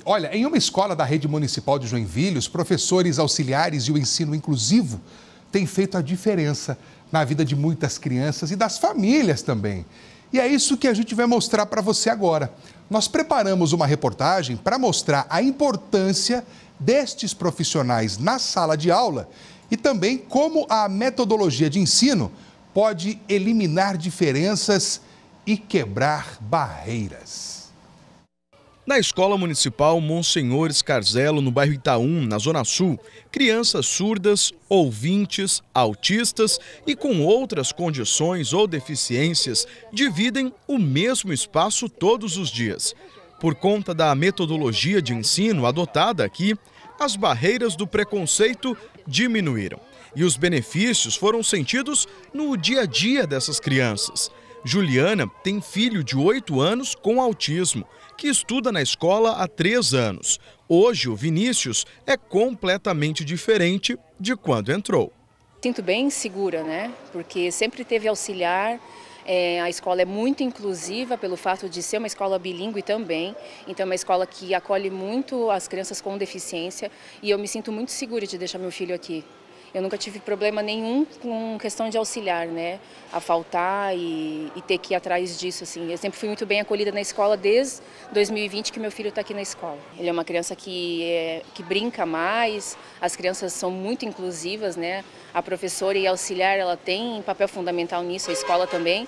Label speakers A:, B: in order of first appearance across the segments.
A: Olha, em uma escola da rede municipal de Joinville, os professores auxiliares e o ensino inclusivo têm feito a diferença na vida de muitas crianças e das famílias também. E é isso que a gente vai mostrar para você agora. Nós preparamos uma reportagem para mostrar a importância destes profissionais na sala de aula e também como a metodologia de ensino pode eliminar diferenças e quebrar barreiras.
B: Na Escola Municipal Monsenhor Scarzelo, no bairro Itaú, na Zona Sul, crianças surdas, ouvintes, autistas e com outras condições ou deficiências dividem o mesmo espaço todos os dias. Por conta da metodologia de ensino adotada aqui, as barreiras do preconceito diminuíram e os benefícios foram sentidos no dia a dia dessas crianças. Juliana tem filho de 8 anos com autismo, que estuda na escola há 3 anos. Hoje, o Vinícius é completamente diferente de quando entrou.
C: Sinto bem segura, né? Porque sempre teve auxiliar. A escola é muito inclusiva pelo fato de ser uma escola bilíngue também. Então é uma escola que acolhe muito as crianças com deficiência e eu me sinto muito segura de deixar meu filho aqui. Eu nunca tive problema nenhum com questão de auxiliar, né? A faltar e ter que ir atrás disso, assim. Eu sempre fui muito bem acolhida na escola desde 2020 que meu filho está aqui na escola. Ele é uma criança que brinca mais, as crianças são muito inclusivas, né? A professora e a auxiliar, ela tem papel fundamental nisso, a escola também.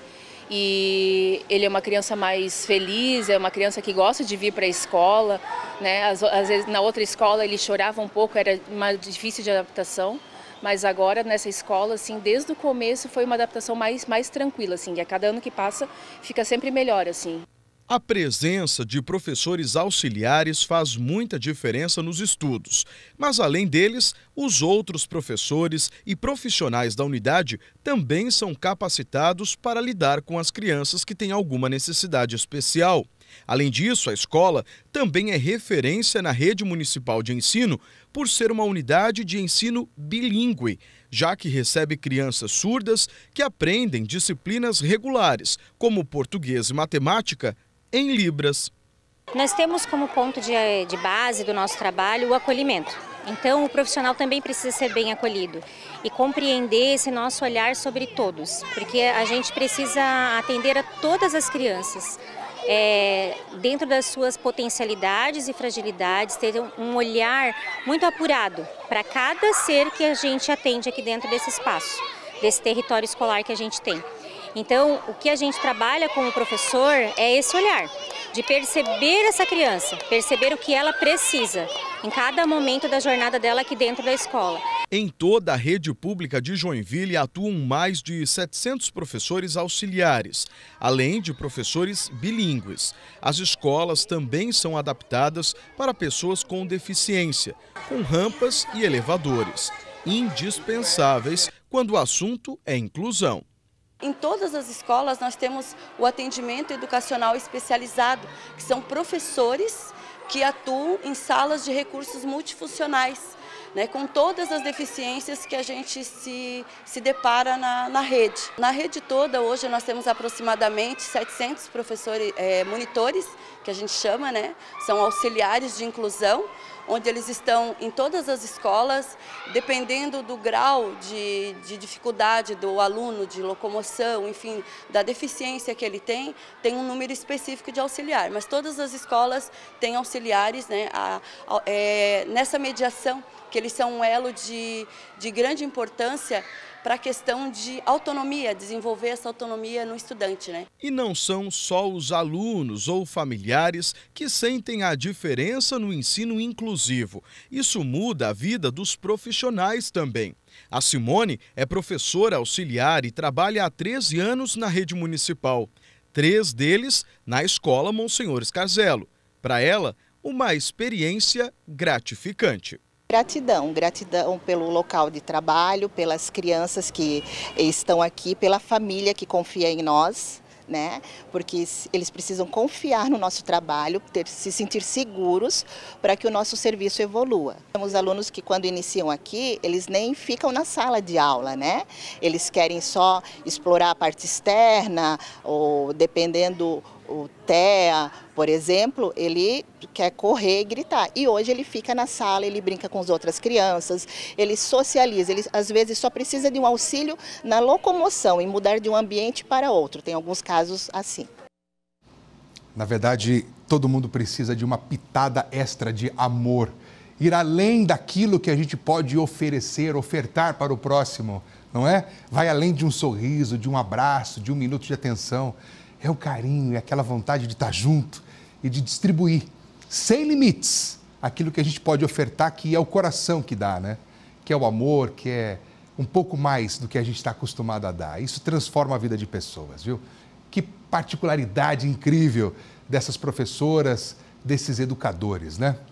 C: E ele é uma criança mais feliz, é uma criança que gosta de vir para a escola, né? Às vezes na outra escola ele chorava um pouco, era difícil de adaptação. Mas agora, nessa escola, assim, desde o começo foi uma adaptação mais tranquila, assim, e a cada ano que passa fica sempre melhor, assim.
B: A presença de professores auxiliares faz muita diferença nos estudos, mas além deles, os outros professores e profissionais da unidade também são capacitados para lidar com as crianças que têm alguma necessidade especial. Além disso, a escola também é referência na rede municipal de ensino por ser uma unidade de ensino bilíngue, já que recebe crianças surdas que aprendem disciplinas regulares, como português e matemática, em Libras.
D: Nós temos como ponto de base do nosso trabalho o acolhimento. Então, o profissional também precisa ser bem acolhido e compreender esse nosso olhar sobre todos, porque a gente precisa atender a todas as crianças. Dentro das suas potencialidades e fragilidades, ter um olhar muito apurado para cada ser que a gente atende aqui dentro desse espaço, desse território escolar que a gente tem. Então, o que a gente trabalha com o professor é esse olhar, de perceber essa criança, perceber o que ela precisa em cada momento da jornada dela aqui dentro da escola.
B: Em toda a rede pública de Joinville atuam mais de 700 professores auxiliares, além de professores bilíngues. As escolas também são adaptadas para pessoas com deficiência, com rampas e elevadores, indispensáveis quando o assunto é inclusão.
E: Em todas as escolas nós temos o atendimento educacional especializado, que são professores que atuam em salas de recursos multifuncionais, né, com todas as deficiências que a gente se depara na rede. Na rede toda, hoje, nós temos aproximadamente 700 professores, monitores, que a gente chama, né, são auxiliares de inclusão, onde eles estão em todas as escolas, dependendo do grau de dificuldade do aluno, de locomoção, enfim, da deficiência que ele tem um número específico de auxiliar. Mas todas as escolas têm auxiliares, né, nessa mediação, que eles são um elo de grande importância para a questão de autonomia, desenvolver essa autonomia no estudante, né?
B: E não são só os alunos ou familiares que sentem a diferença no ensino inclusivo. Isso muda a vida dos profissionais também. A Simone é professora auxiliar e trabalha há 13 anos na rede municipal. 3 deles na Escola Monsenhor Scarzelo. Para ela, uma experiência gratificante.
F: Gratidão pelo local de trabalho, pelas crianças que estão aqui, pela família que confia em nós, né? Porque eles precisam confiar no nosso trabalho, se sentir seguros para que o nosso serviço evolua. Temos alunos que quando iniciam aqui, eles nem ficam na sala de aula, né? Eles querem só explorar a parte externa ou dependendo O Thea, por exemplo, ele quer correr e gritar. E hoje ele fica na sala, ele brinca com as outras crianças, ele socializa. Ele às vezes só precisa de um auxílio na locomoção, em mudar de um ambiente para outro. Tem alguns casos assim.
A: Na verdade, todo mundo precisa de uma pitada extra de amor. Ir além daquilo que a gente pode oferecer, ofertar para o próximo, não é? Vai além de um sorriso, de um abraço, de um minuto de atenção. É o carinho, é aquela vontade de estar junto e de distribuir, sem limites, aquilo que a gente pode ofertar, que é o coração que dá, né? Que é o amor, que é um pouco mais do que a gente está acostumado a dar. Isso transforma a vida de pessoas, viu? Que particularidade incrível dessas professoras, desses educadores, né?